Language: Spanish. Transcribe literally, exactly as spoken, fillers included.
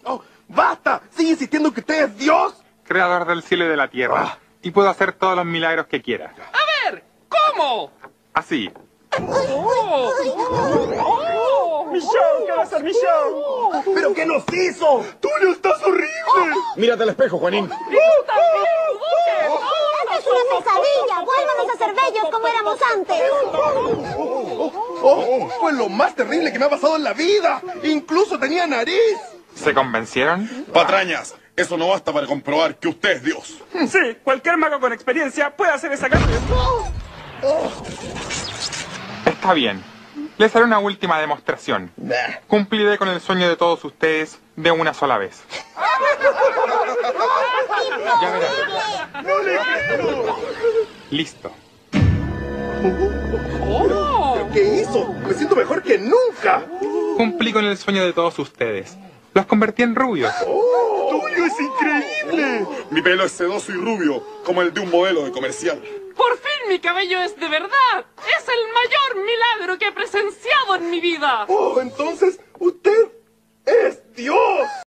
Oh, ¡basta! ¿Sigue insistiendo que usted es Dios? Creador del cielo y de la tierra. Ah. Y puedo hacer todos los milagros que quiera. A ver, ¿cómo? Así. Oh, oh, ¡Mi show! ¿Qué va a ser mi show? ¿Pero qué nos hizo? ¡Tulio, estás horrible! Mírate al espejo, Juanín. ¡Tú también, Duque! ¡Esta es una pesadilla! ¡Vuélvanos a ser bellos como éramos antes! Oh, fue lo más terrible que me ha pasado en la vida. Incluso tenía nariz. ¿Se convencieron? Patrañas, eso no basta para comprobar que usted es Dios. Sí, cualquier mago con experiencia puede hacer esa cambio. Está bien. Les haré una última demostración. Nah. Cumpliré con el sueño de todos ustedes de una sola vez. Ya verán. ¡No le creo! Listo. Oh. ¿Qué hizo? Me siento mejor que nunca. Cumplí con el sueño de todos ustedes. Los convertí en rubios. ¡Tulio es increíble! Mi pelo es sedoso y rubio, como el de un modelo de comercial. Por fin mi cabello es de verdad. Es el mayor milagro que he presenciado en mi vida. Oh, entonces, usted es Dios.